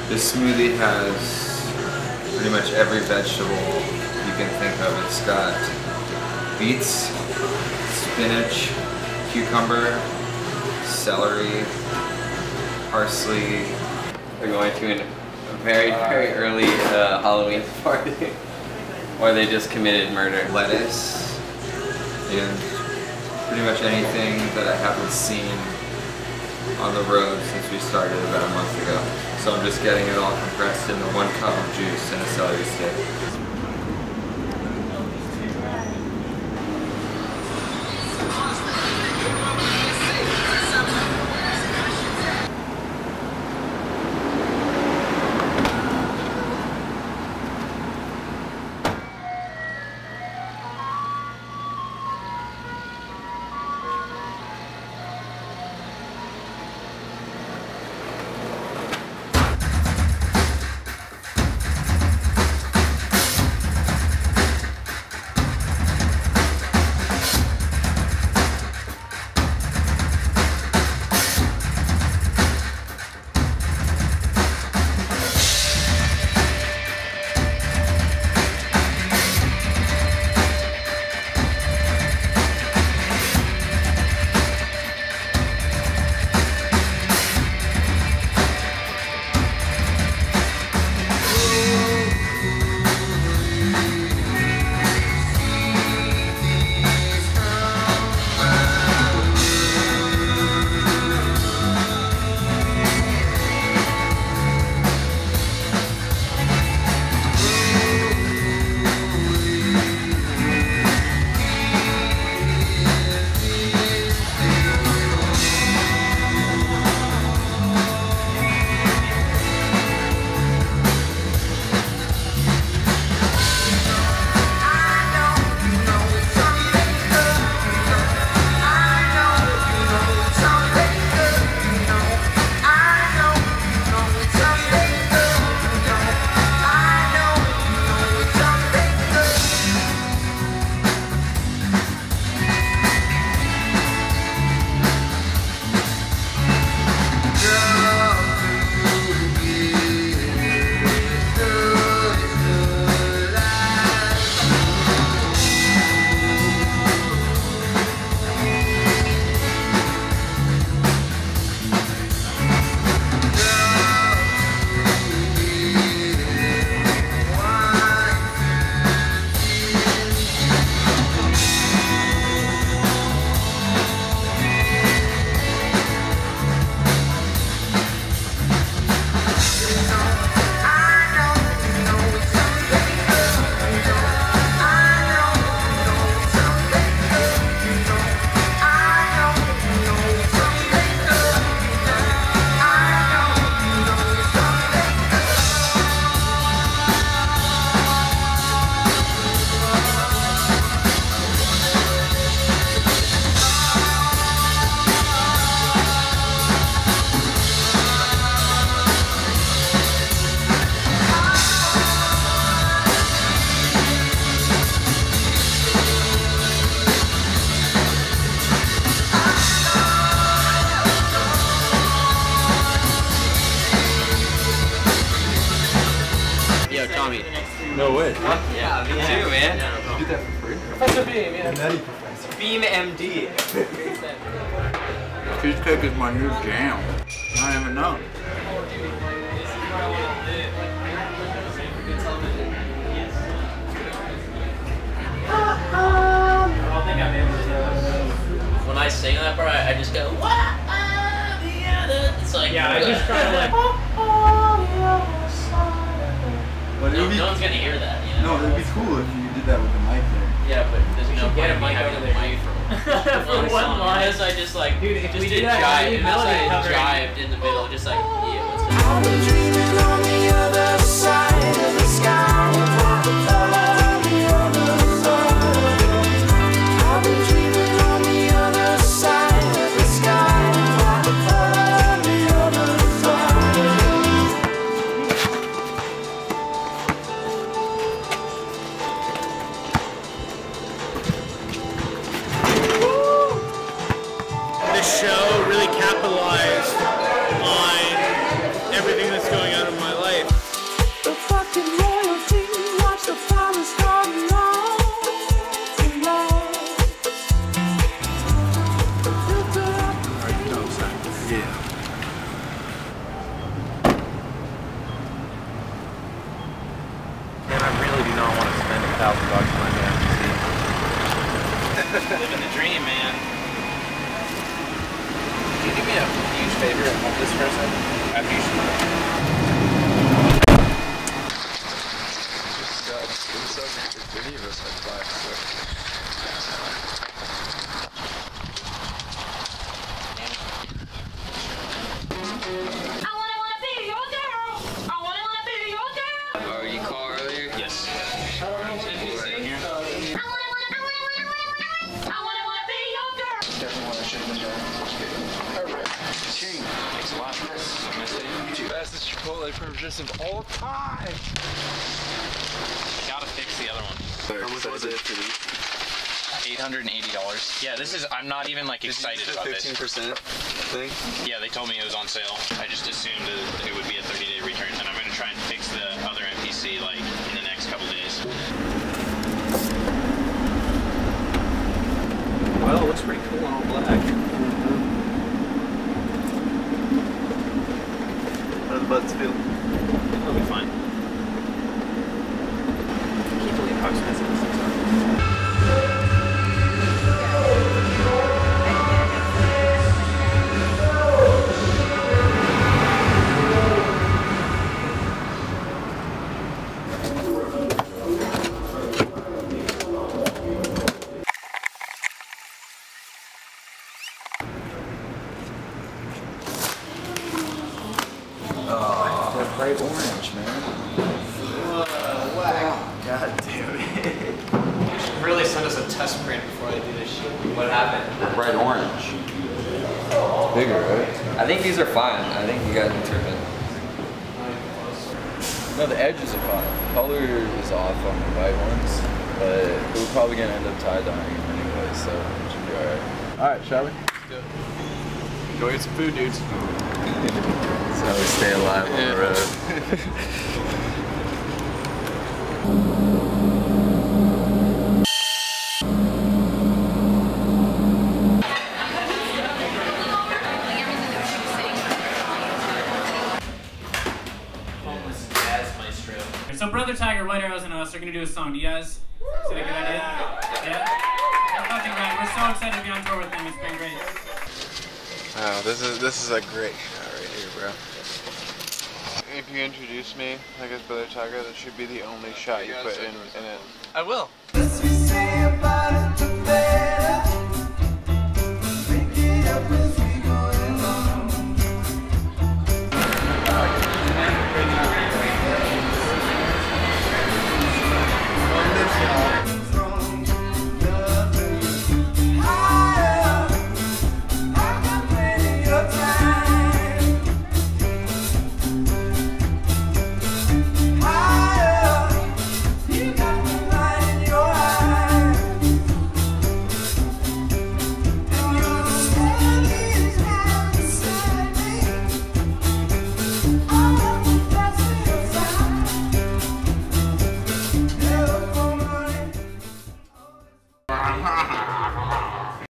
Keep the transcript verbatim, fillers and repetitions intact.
This smoothie has pretty much every vegetable you can think of. It's got beets, spinach, cucumber, celery, parsley. We're going to a very, very early uh, Halloween party where they just committed murder. Lettuce and pretty much anything that I haven't seen on the road since we started about a month ago. So I'm just getting it all compressed into one cup of juice and a celery stick. No way. Huh? Yeah, me yeah. too, man. Yeah. You do that for free? Professor Beam, yeah. Nutty Professor. Beam M D. Cheesecake is my new jam. I don't even know. When I sing that part, I, I just go, what? It's like, yeah, I just try to like. Well, no, no one's gonna hear that, you know? No, it'd be cool if you did that with the mic there. Yeah, but there's no get point a in me mic having over a there. mic for, For one line. Unless I just like, Dude, if just we did do that, jive, unless I covering. jived in the middle, just like, yeah, let's go. I've been dreaming on the other side of the sky. On the other side. I've been dreaming on the other side of the sky. On the other side. This show really capitalized on everything that's going on in my life. Hey, man. Can you do me a huge favor and hold this for a second? After you smoke. Oh, you called earlier? Yes. Definitely one I should have been doing. Alright. King. Thanks a lot. Fastest Chipotle purchase of all time. Gotta fix the other one. How much was it for these? eight hundred eighty dollars. Yeah, this is, I'm not even like excited about fifteen percent thing? this. Yeah, they told me it was on sale. I just assumed that it would be a thirty day return, and I'm gonna try and fix the other N P C like in the next couple days. Well, it looks pretty cool in all black. How do the buttons feel? It'll be fine. I can't believe how expensive this things are. Bright orange, man. Wow. God damn it. You should really send us a test print before I do this shit. What happened? Bright orange. It's bigger, right? I think these are fine. I think you guys can turn it. No, the edges are fine. The color is off on the white ones, but we're probably gonna end up tie dyeing them anyway, so it should be alright. Alright, shall we? Let's do it. Go get some food, dudes. That's how we stay alive on the road. Homeless jazz maestro. So Brother Tiger, White Arrows, and us are gonna do a song. Do you guys? Is that a good idea? Yeah? That's fucking great. We're so excited to be on tour with them. It's been great. Oh, this is this is a great shot right here, bro. If you introduce me like as Brother Tiger, that should be the only shot you put in, in it. I will.